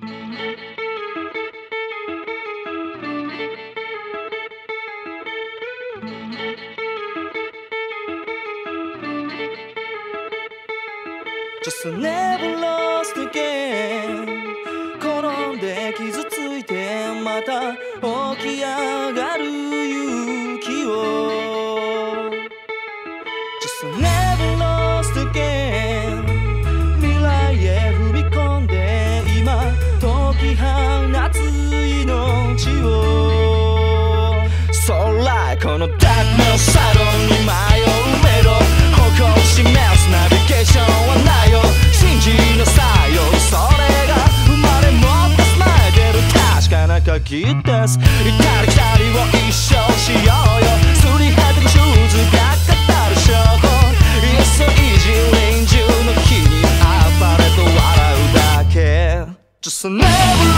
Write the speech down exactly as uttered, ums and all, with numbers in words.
Just never lost again 転んで傷ついてまた起き上がる勇気を Just never lost again 未来へ踏み込んで今解き放つ命を So like このダークのサロンに迷うメロ誇り示すナビゲーションはないよ信じなさいよそれが生まれ持ったスマイル確かな鍵です至り来たりを一生しようよすり果てのシューズが語る証拠 Yes イージー臨終の日に暴れと笑うだけ Just never